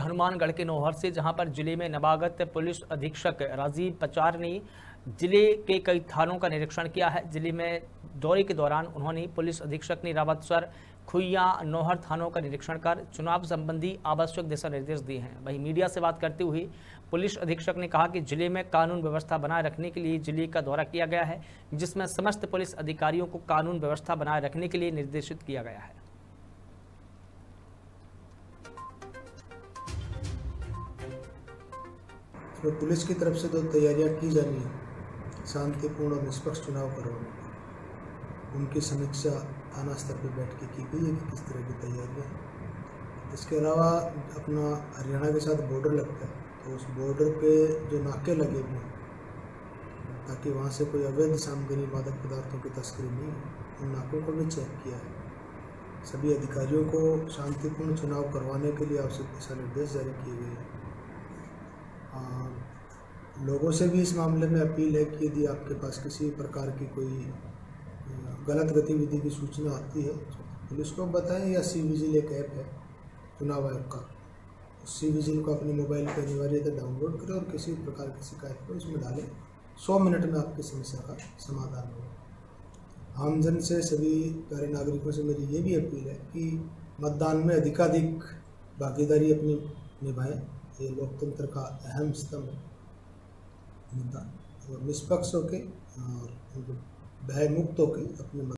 हनुमानगढ़ के नौहर से, जहां पर जिले में नवागत पुलिस अधीक्षक राजीव पचार ने जिले के कई थानों का निरीक्षण किया है। जिले में दौरे के दौरान उन्होंने पुलिस अधीक्षक ने रावतसर, खुइया, नौहर थानों का निरीक्षण कर चुनाव संबंधी आवश्यक दिशा निर्देश दिए हैं। वहीं मीडिया से बात करते हुए पुलिस अधीक्षक ने कहा कि जिले में कानून व्यवस्था बनाए रखने के लिए जिले का दौरा किया गया है, जिसमें समस्त पुलिस अधिकारियों को कानून व्यवस्था बनाए रखने के लिए निर्देशित किया गया है। तो पुलिस की तरफ से तो तैयारियां की जा रही हैं शांतिपूर्ण और निष्पक्ष चुनाव करवाने की। उनकी समीक्षा थाना स्तर पर बैठ के की गई है कि किस तरह की तैयारियां हैं। इसके अलावा अपना हरियाणा के साथ बॉर्डर लगता है, तो उस बॉर्डर पे जो नाके लगे हुए हैं ताकि वहाँ से कोई अवैध सामग्री, मादक पदार्थों की तस्करी नहीं हो, उन नाकों को भी चेक किया है। सभी अधिकारियों को शांतिपूर्ण चुनाव करवाने के लिए आवश्यक दिशा निर्देश जारी किए गए हैं। लोगों से भी इस मामले में अपील है कि यदि आपके पास किसी प्रकार की कोई गलत गतिविधि की सूचना आती है पुलिस को बताएं, या सी विजिल एक ऐप है चुनाव आयोग का, उस सी विजिल को अपने मोबाइल पर अनिवार्यतः डाउनलोड करें और किसी प्रकार की शिकायत को इसमें डालें। 100 मिनट में आपकी समस्या का समाधान होगा। आमजन से, सभी प्यारे नागरिकों से मेरी ये भी अपील है कि मतदान में अधिकाधिक भागीदारी अपनी निभाएं। ये लोकतंत्र का अहम स्तंभ है मतदान, और निष्पक्ष होकर और भय मुक्त होकर अपने